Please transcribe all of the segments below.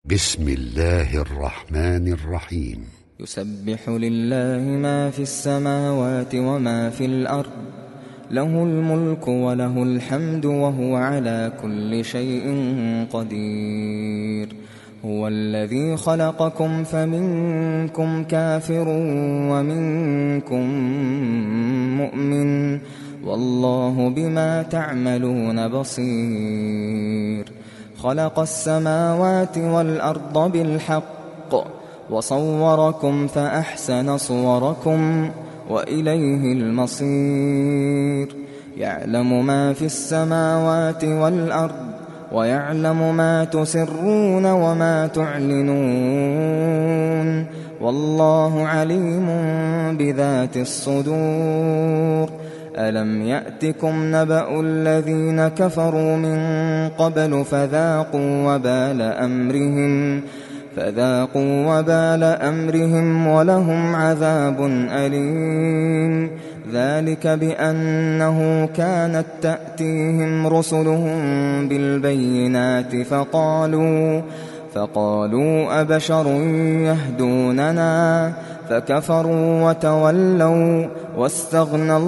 بسم الله الرحمن الرحيم. يسبح لله ما في السماوات وما في الأرض، له الملك وله الحمد وهو على كل شيء قدير. هو الذي خلقكم فمنكم كافر ومنكم مؤمن، والله بما تعملون بصير. خلق السماوات والأرض بالحق وصوركم فأحسن صوركم وإليه المصير. يعلم ما في السماوات والأرض ويعلم ما تسرون وما تعلنون، والله عليم بذات الصدور. ألم يأتكم نبأ الذين كفروا من قبل فذاقوا وبال أمرهم ولهم عذاب أليم. ذلك بأنه كانت تأتيهم رسلهم بالبينات فقالوا أبشر يهدوننا، فكفروا وتولوا واستغنى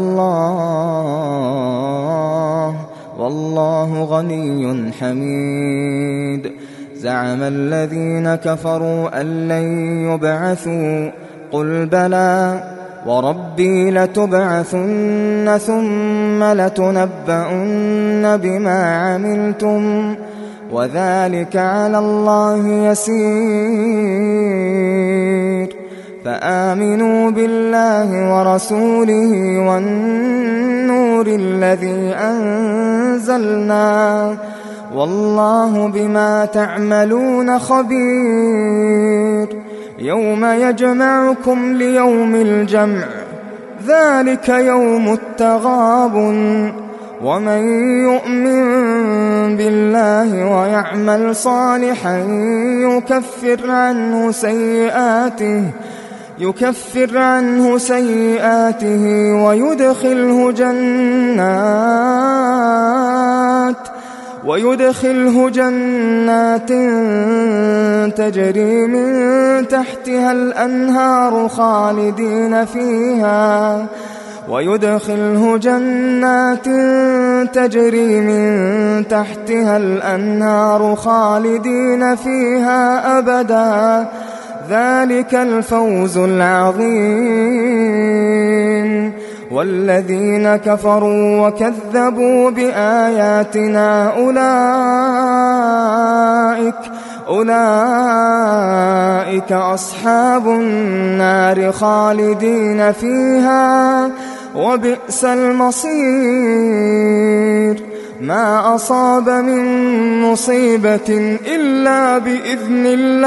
الله، والله غني حميد. زعم الذين كفروا أن لن يبعثوا، قل بلى وربي لتبعثن ثم لتنبؤن بما عملتم، وذلك على الله يسير. فآمنوا بالله ورسوله والنور الذي أنزلنا، والله بما تعملون خبير. يوم يجمعكم ليوم الجمع، ذلك يوم التغابن. ومن يؤمن بالله ويعمل صالحا يكفر عنه سيئاته ويدخله جنات تجري من تحتها الأنهار خالدين فيها أبدا، ذلك الفوز العظيم. والذين كفروا وكذبوا بآياتنا أولئك أصحاب النار خالدين فيها، وبئس المصير. ما أصاب من مصيبة إلا بإذن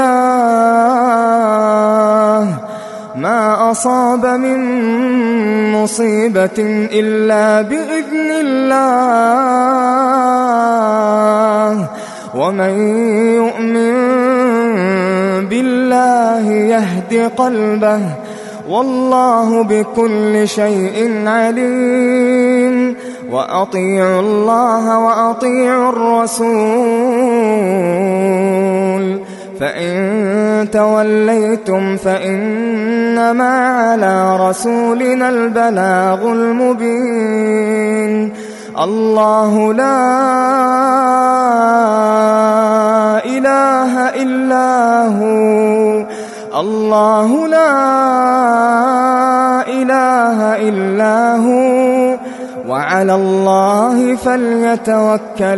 الله، ومن يؤمن بالله يهد قلبه، والله بكل شيء عليم. وأطيعوا الله وأطيعوا الرسول، فإن توليتم فإنما على رسولنا البلاغ المبين. الله لا إله إلا هو، وعلى الله فليتوكل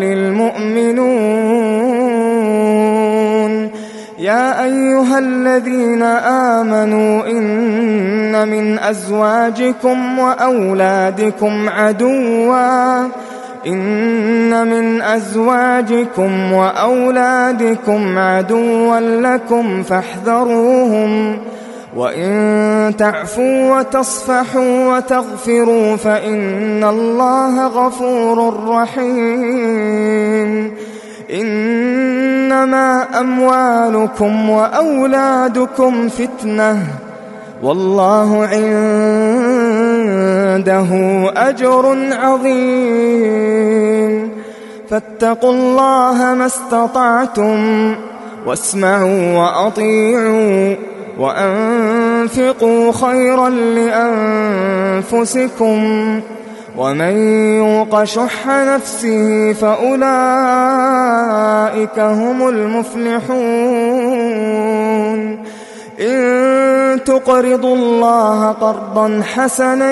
المؤمنون. يا أيها الذين آمنوا إن من أزواجكم وأولادكم عدوا لكم فاحذروهم، وإن تعفوا وتصفحوا وتغفروا فإن الله غفور رحيم. إنما أموالكم وأولادكم فتنة، والله عنده أجر عظيم. فاتقوا الله ما استطعتم، واسمعوا وأطيعوا وأنفقوا خيرا لأنفسكم ومن يوق شح نفسه فأولئك هم المفلحون إن تقرضوا الله قرضا حسنا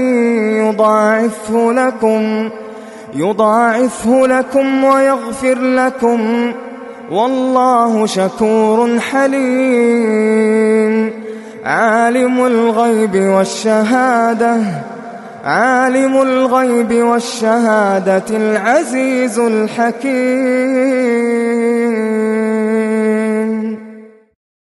يضاعفه لكم ويغفر لكم والله شكور حليم عالم الغيب والشهادة العزيز الحكيم